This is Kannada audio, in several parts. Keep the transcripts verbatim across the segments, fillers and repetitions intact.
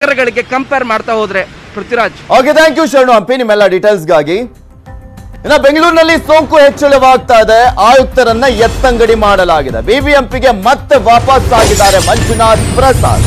ನಗರಗಳಿಗೆ ಕಂಪೇರ್ ಮಾಡ್ತಾ ಹೋದ್ರೆ ಪೃಥ್ವಿರಾಜ್. ಓಕೆ, ಥ್ಯಾಂಕ್ ಯು ಶರಣು ಹಂಪಿ ನಿಮ್ಮೆಲ್ಲ ಡೀಟೇಲ್ಸ್ಗಾಗಿ. ಇನ್ನು ಬೆಂಗಳೂರಿನಲ್ಲಿ ಸೋಂಕು ಹೆಚ್ಚಳವಾಗ್ತಾ ಇದೆ. ಆಯುಕ್ತರನ್ನ ಎತ್ತಂಗಡಿ ಮಾಡಲಾಗಿದೆ. ಬಿಬಿಎಂಪಿಗೆ ಮತ್ತೆ ವಾಪಸ್ ಆಗಿದ್ದಾರೆ ಮಂಜುನಾಥ್ ಪ್ರಸಾದ್.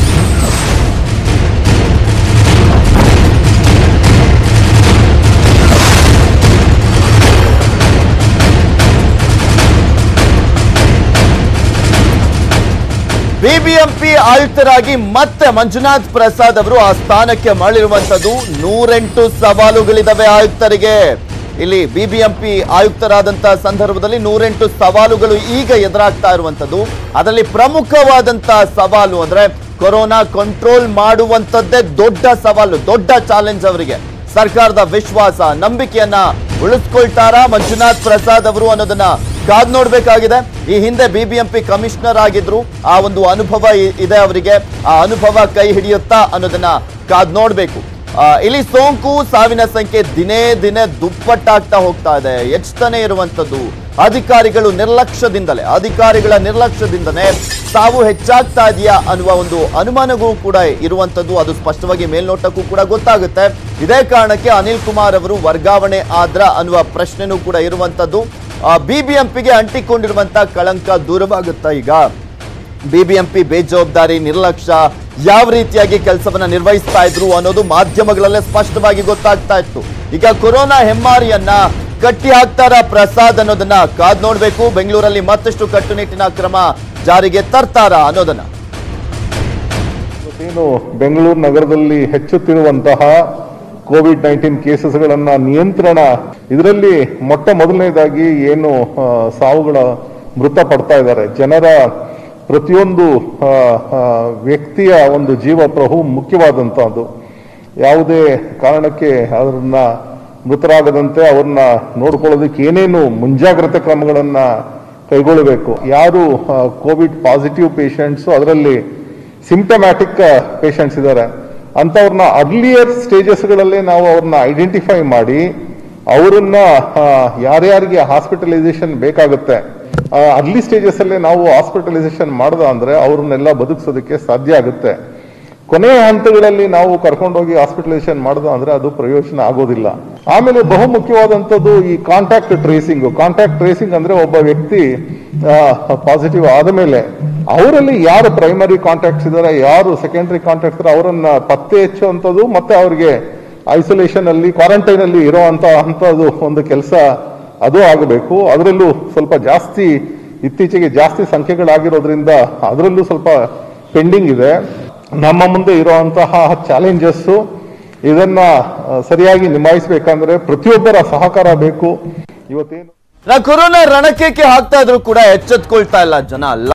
ಬಿಬಿಎಂಪಿ ಆಯುಕ್ತರಾಗಿ ಮತ್ತೆ ಮಂಜುನಾಥ್ ಪ್ರಸಾದ್ ಅವರು ಆ ಸ್ಥಾನಕ್ಕೆ ಮರಳಿರುವಂತದ್ದು. ನೂರೆಂಟು ಸವಾಲುಗಳಿದಾವೆ ಆಯುಕ್ತರಿಗೆ. ಇಲ್ಲಿ ಬಿಬಿಎಂಪಿ ಆಯುಕ್ತರಾದಂತಹ ಸಂದರ್ಭದಲ್ಲಿ ನೂರೆಂಟು ಸವಾಲುಗಳು ಈಗ ಎದುರಾಗ್ತಾ ಇರುವಂತದ್ದು. ಅದರಲ್ಲಿ ಪ್ರಮುಖವಾದಂತಹ ಸವಾಲು ಅಂದ್ರೆ ಕೊರೋನಾ ಕಂಟ್ರೋಲ್ ಮಾಡುವಂತದ್ದೇ ದೊಡ್ಡ ಸವಾಲು, ದೊಡ್ಡ ಚಾಲೆಂಜ್ ಅವರಿಗೆ. ಸರ್ಕಾರದ ವಿಶ್ವಾಸ ನಂಬಿಕೆಯನ್ನ ಉಳಿಸ್ಕೊಳ್ತಾರಾ ಮಂಜುನಾಥ್ ಪ್ರಸಾದ್ ಅವರು ಅನ್ನೋದನ್ನ ಕಾದ್ ನೋಡ್ಬೇಕಾಗಿದೆ. ಈ ಹಿಂದೆ ಬಿಬಿಎಂಪಿ ಕಮಿಷನರ್ ಆಗಿದ್ರು, ಆ ಒಂದು ಅನುಭವ ಇದೆ ಅವರಿಗೆ. ಆ ಅನುಭವ ಕೈ ಹಿಡಿಯುತ್ತಾ ಅನ್ನೋದನ್ನ ಕಾದ್ ನೋಡ್ಬೇಕು. ಇಲ್ಲಿ ಸೋಂಕು ಸಾವಿನ ಸಂಖ್ಯೆ ದಿನೇ ದಿನೇ ದುಪ್ಪಟ್ಟಾಗ್ತಾ ಹೋಗ್ತಾ ಇದೆ, ಹೆಚ್ಚುತ್ತಾನೆ ಇರುವಂತದ್ದು. ಅಧಿಕಾರಿಗಳು ನಿರ್ಲಕ್ಷ್ಯದಿಂದಲೇ ಅಧಿಕಾರಿಗಳ ನಿರ್ಲಕ್ಷ್ಯದಿಂದನೇ ಸಾವು ಹೆಚ್ಚಾಗ್ತಾ ಇದೆಯಾ ಅನ್ನುವ ಒಂದು ಅನುಮಾನಗಳು ಕೂಡ ಇರುವಂತದ್ದು. ಅದು ಸ್ಪಷ್ಟವಾಗಿ ಮೇಲ್ನೋಟಕ್ಕೂ ಕೂಡ ಗೊತ್ತಾಗುತ್ತೆ. ಇದೇ ಕಾರಣಕ್ಕೆ ಅನಿಲ್ ಕುಮಾರ್ ಅವರು ವರ್ಗಾವಣೆ ಆದ್ರ ಅನ್ನುವ ಪ್ರಶ್ನೆನೂ ಕೂಡ ಇರುವಂತದ್ದು. ಬಿಬಿಎಂಪಿಗೆ ಅಂಟಿಕೊಂಡಿರುವಂತಹ ಕಳಂಕ ದೂರವಾಗುತ್ತಾ ಈಗ? ಬಿಬಿಎಂಪಿ ಬೇಜವಾಬ್ದಾರಿ, ನಿರ್ಲಕ್ಷ್ಯ, ಯಾವ ರೀತಿಯಾಗಿ ಕೆಲಸವನ್ನ ನಿರ್ವಹಿಸ್ತಾ ಇದ್ರು ಅನ್ನೋದು ಮಾಧ್ಯಮಗಳಲ್ಲೇ ಸ್ಪಷ್ಟವಾಗಿ ಗೊತ್ತಾಗ್ತಾ ಇತ್ತು. ಈಗ ಕೊರೋನಾ ಹೆಮ್ಮಾರಿಯನ್ನ ಕಟ್ಟಿ ಹಾಕ್ತಾರ ಪ್ರಸಾದ್ ಅನ್ನೋದನ್ನ ಕಾದ್ ನೋಡ್ಬೇಕು. ಬೆಂಗಳೂರಲ್ಲಿ ಮತ್ತಷ್ಟು ಕಟ್ಟುನಿಟ್ಟಿನ ಕ್ರಮ ಜಾರಿಗೆ ತರ್ತಾರ ಅನ್ನೋದನ್ನ. ಏನು ಬೆಂಗಳೂರು ನಗರದಲ್ಲಿ ಹೆಚ್ಚುತ್ತಿರುವಂತಹ ಕೋವಿಡ್ ನೈನ್ಟೀನ್ ಕೇಸಸ್ಗಳನ್ನ ನಿಯಂತ್ರಣ, ಇದರಲ್ಲಿ ಮೊಟ್ಟ ಮೊದಲನೇದಾಗಿ ಏನು ಸಾವುಗಳ ಮೃತ ಪಡ್ತಾ ಇದ್ದಾರೆ ಜನರ, ಪ್ರತಿಯೊಂದು ವ್ಯಕ್ತಿಯ ಒಂದು ಜೀವ ಬಹು ಮುಖ್ಯವಾದಂತಹದ್ದು. ಯಾವುದೇ ಕಾರಣಕ್ಕೆ ಅದನ್ನ ಮೃತರಾಗದಂತೆ ಅವ್ರನ್ನ ನೋಡ್ಕೊಳ್ಳೋದಕ್ಕೆ ಏನೇನು ಮುಂಜಾಗ್ರತೆ ಕ್ರಮಗಳನ್ನ ಕೈಗೊಳ್ಳಬೇಕು. ಯಾರು ಕೋವಿಡ್ ಪಾಸಿಟಿವ್ ಪೇಷಂಟ್ಸ್, ಅದರಲ್ಲಿ ಸಿಂಪ್ಟಮ್ಯಾಟಿಕ್ ಪೇಷಂಟ್ಸ್ ಇದ್ದಾರೆ ಅಂತವ್ರನ್ನ ಅರ್ಲಿಯರ್ ಸ್ಟೇಜಸ್ಗಳಲ್ಲೇ ನಾವು ಅವ್ರನ್ನ ಐಡೆಂಟಿಫೈ ಮಾಡಿ ಅವರನ್ನ ಯಾರ್ಯಾರಿಗೆ ಹಾಸ್ಪಿಟಲೈಸೇಷನ್ ಬೇಕಾಗುತ್ತೆ ಅರ್ಲಿ ಸ್ಟೇಜಸ್ ಅಲ್ಲೇ ನಾವು ಹಾಸ್ಪಿಟಲೈಸೇಷನ್ ಮಾಡ್ದ ಅಂದ್ರೆ ಅವ್ರನ್ನೆಲ್ಲ ಬದುಕಿಸೋದಕ್ಕೆ ಸಾಧ್ಯ ಆಗುತ್ತೆ. ಕೊನೆಯ ಹಂತಗಳಲ್ಲಿ ನಾವು ಕರ್ಕೊಂಡೋಗಿ ಹಾಸ್ಪಿಟಲೈಸೇಷನ್ ಮಾಡ್ದ ಅಂದ್ರೆ ಅದು ಪ್ರಯೋಜನ ಆಗೋದಿಲ್ಲ. ಆಮೇಲೆ ಬಹು ಮುಖ್ಯವಾದಂಥದ್ದು ಈ ಕಾಂಟ್ಯಾಕ್ಟ್ ಟ್ರೇಸಿಂಗ್. ಕಾಂಟ್ಯಾಕ್ಟ್ ಟ್ರೇಸಿಂಗ್ ಅಂದ್ರೆ ಒಬ್ಬ ವ್ಯಕ್ತಿ ಪಾಸಿಟಿವ್ ಆದ ಮೇಲೆ ಅವರಲ್ಲಿ ಯಾರು ಪ್ರೈಮರಿ ಕಾಂಟ್ಯಾಕ್ಟ್ಸ್ ಇದ್ದಾರೆ, ಯಾರು ಸೆಕೆಂಡರಿ ಕಾಂಟ್ಯಾಕ್ಟ್ಸ್ ಇದ್ದಾರೆ ಅವರನ್ನ ಪತ್ತೆ ಹಚ್ಚುವಂಥದ್ದು, ಮತ್ತೆ ಅವರಿಗೆ ಐಸೋಲೇಷನ್ ಅಲ್ಲಿ ಕ್ವಾರಂಟೈನ್ ಅಲ್ಲಿ ಇರುವಂತ ಅಂತದ್ದು ಒಂದು ಕೆಲಸ ಅದು ಆಗಬೇಕು. ಅದರಲ್ಲೂ ಸ್ವಲ್ಪ ಜಾಸ್ತಿ ಇತ್ತೀಚೆಗೆ ಜಾಸ್ತಿ ಸಂಖ್ಯೆಗಳಾಗಿರೋದ್ರಿಂದ ಅದರಲ್ಲೂ ಸ್ವಲ್ಪ ಪೆಂಡಿಂಗ್ ಇದೆ. ನಮ್ಮ ಮುಂದೆ ಇರುವಂತಹ ಚಾಲೆಂಜಸ್ ಇದನ್ನ ಸರಿಯಾಗಿ ನಿಭಾಯಿಸಬೇಕಂದ್ರೆ ಪ್ರತಿಯೊಬ್ಬರ ಸಹಕಾರ ಬೇಕು. ಇವತ್ತೇನು ಕೊರೋನಾ ರಣಕೇಕೆ ಹಾಕ್ತಾ ಇದ್ರು ಕೂಡ ಎಚ್ಚೆತ್ಕೊಳ್ತಾ ಇಲ್ಲ ಜನ.